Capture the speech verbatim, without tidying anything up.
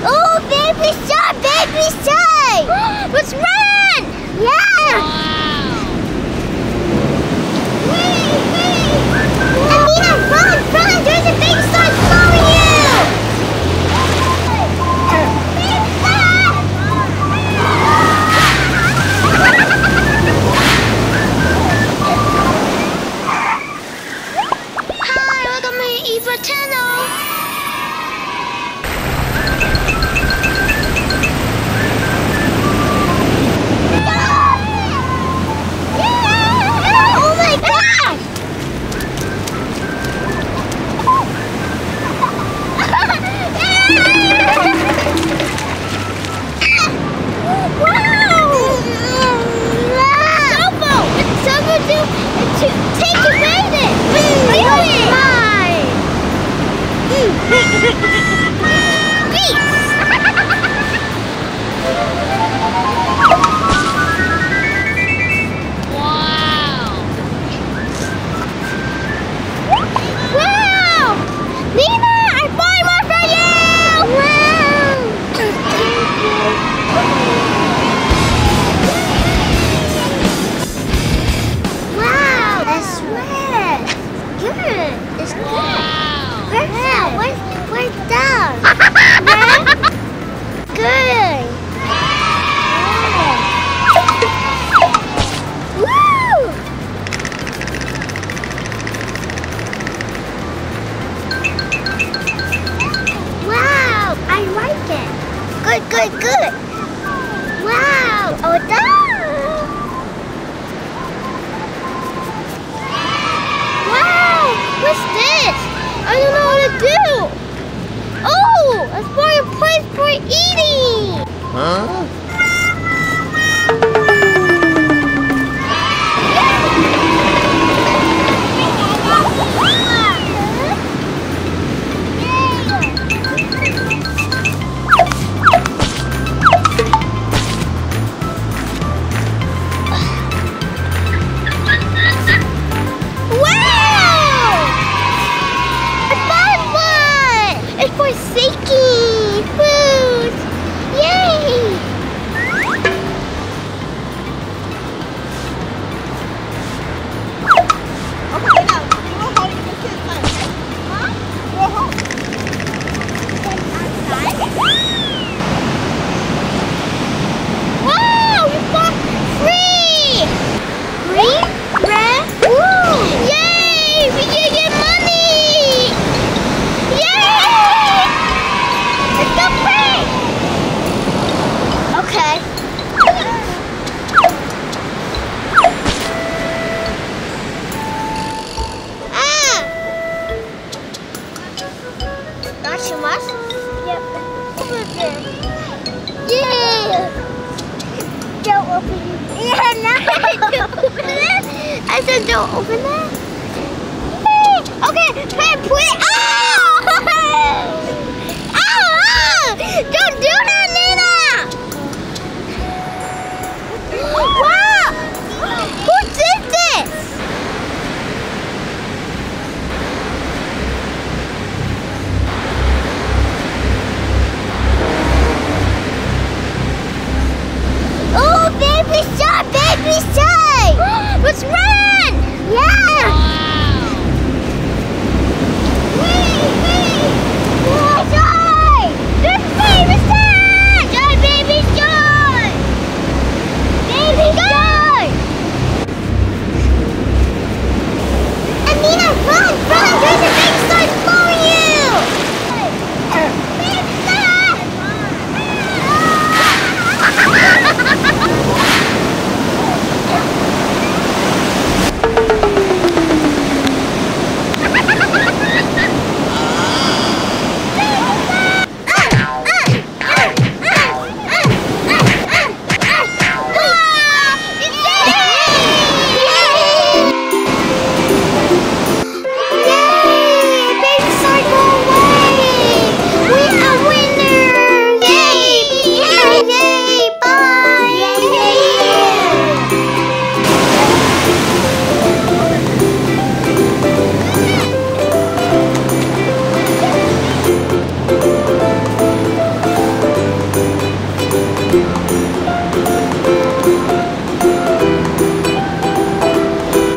Oh, baby shark, baby shark! Let's run! Yeah! Wait, wait! Elena, run, run! There's a big shark following you! Big shark! Hi, welcome to Eva channel. Good, good, good. Wow. Oh, done. Wow. What's this? I don't know what to do. Oh, that's for a place for eating. Huh? I said don't open that. Okay, hey, put it. Oh! Oh! Don't do that, Nina! Wow! Who did this? Oh, baby shark, baby shark! Let's run! Yeah! Wow.